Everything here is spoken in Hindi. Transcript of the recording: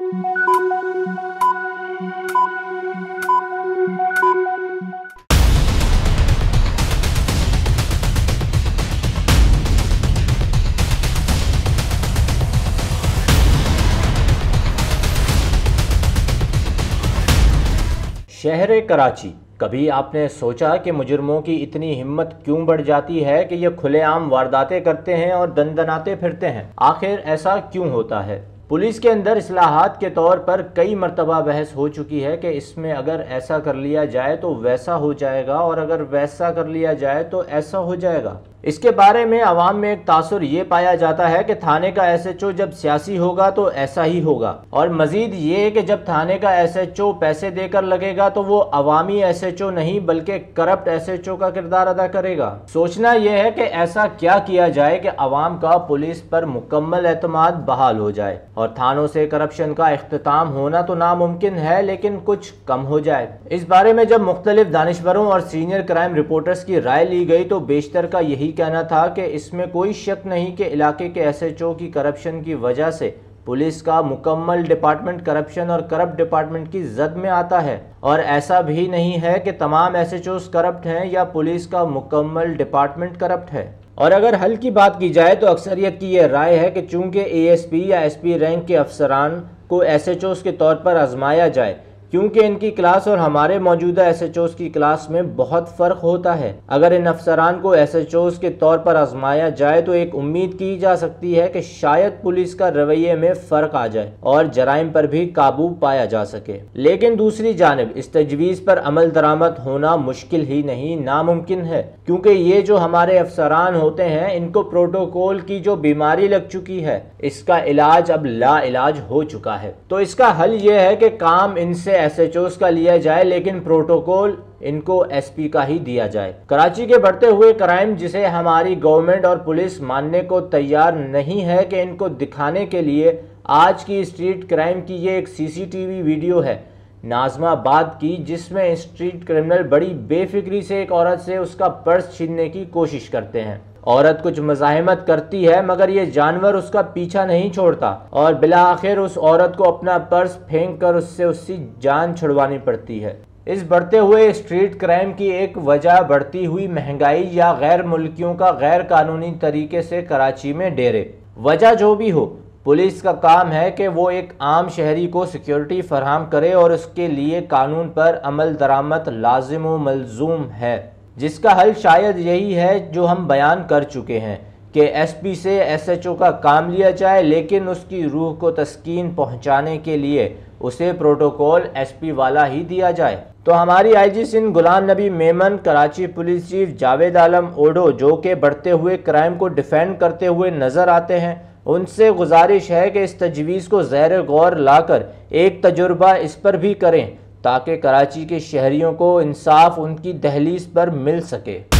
शहर कराची, कभी आपने सोचा कि मुजरिमों की इतनी हिम्मत क्यों बढ़ जाती है कि ये खुलेआम वारदातें करते हैं और दंदनाते फिरते हैं? आखिर ऐसा क्यों होता है? पुलिस के अंदर इस्लाहात के तौर पर कई मरतबा बहस हो चुकी है कि इसमें अगर ऐसा कर लिया जाए तो वैसा हो जाएगा और अगर वैसा कर लिया जाए तो ऐसा हो जाएगा। इसके बारे में आवाम में एक तासुर ये पाया जाता है कि थाने का एसएचओ जब सियासी होगा तो ऐसा ही होगा, और मजीद ये कि जब थाने का एसएचओ पैसे देकर लगेगा तो वो अवामी एसएचओ नहीं बल्कि करप्ट एसएचओ का किरदार अदा करेगा। सोचना यह है कि ऐसा क्या किया जाए कि अवाम का पुलिस पर मुकम्मल एतमाद बहाल हो जाए और थानों से करप्शन का इख्तिताम होना तो नामुमकिन है लेकिन कुछ कम हो जाए। इस बारे में जब मुख्तलिफ दानिशवरों और सीनियर क्राइम रिपोर्टर्स की राय ली गई तो बेशतर का यही कहना था कि इसमें कोई शक नहीं कि इलाके के एसएचओ की करप्शन की वजह से पुलिस का मुकम्मल डिपार्टमेंट करप्शन और करप्ट डिपार्टमेंट की जद में आता है, और ऐसा भी नहीं है कि तमाम एसएचओस करप्ट हैं या पुलिस का मुकम्मल डिपार्टमेंट करप्ट है। और अगर हल की बात की जाए तो अक्सरियत की यह राय है कि चूंकि एएसपी या एसपी रैंक के अफसरान को एसएचओस के तौर पर आजमाया जाए, क्योंकि इनकी क्लास और हमारे मौजूदा एसएचओस की क्लास में बहुत फ़र्क होता है। अगर इन अफसरान को एसएचओस के तौर पर आजमाया जाए तो एक उम्मीद की जा सकती है कि शायद पुलिस का रवैये में फ़र्क आ जाए और जराइम पर भी काबू पाया जा सके। लेकिन दूसरी जानिब इस तजवीज़ पर अमल दरामद होना मुश्किल ही नहीं नामुमकिन है, क्योंकि ये जो हमारे अफसरान होते हैं इनको प्रोटोकॉल की जो बीमारी लग चुकी है इसका इलाज अब ला इलाज हो चुका है। तो इसका हल ये है कि काम इनसे एसएचओस का लिया जाए लेकिन प्रोटोकॉल इनको एसपी का ही दिया जाए। कराची के बढ़ते हुए क्राइम जिसे हमारी गवर्नमेंट और पुलिस मानने को तैयार नहीं है कि इनको दिखाने के लिए आज की स्ट्रीट क्राइम की ये एक सीसीटीवी वीडियो है नाजमाबाद की, जिसमें स्ट्रीट क्रिमिनल बड़ी बेफिक्री से एक औरत से उसका पर्स छीनने की कोशिश करते हैं। औरत कुछ मज़ाहिमत करती है मगर ये जानवर उसका पीछा नहीं छोड़ता और बिला आखिर उस औरत को अपना पर्स फेंक कर उसकी जान छुड़वानी पड़ती है। इस बढ़ते हुए स्ट्रीट क्राइम की एक वजह बढ़ती हुई महंगाई या गैर मुल्कियों का गैर कानूनी तरीके से कराची में डेरे। वजह जो भी हो, पुलिस का काम है कि वो एक आम शहरी को सिक्योरिटी फराहम करे और उसके लिए कानून पर अमल दरामद लाजिम व मलजूम है, जिसका हल शायद यही है जो हम बयान कर चुके हैं कि एसपी से एसएचओ का काम लिया जाए, लेकिन उसकी रूह को तस्कीन पहुंचाने के लिए उसे प्रोटोकॉल एसपी वाला ही दिया जाए। तो हमारी IG Sindh Ghulam Nabi Memon, Karachi police chief Javed Alam Odho जो कि बढ़ते हुए क्राइम को डिफेंड करते हुए नजर आते हैं, उनसे गुजारिश है कि इस तजवीज़ को ज़ेर गौर लाकर एक तजुर्बा इस पर भी करें ताकि कराची के शहरियों को इंसाफ उनकी दहलीज पर मिल सके।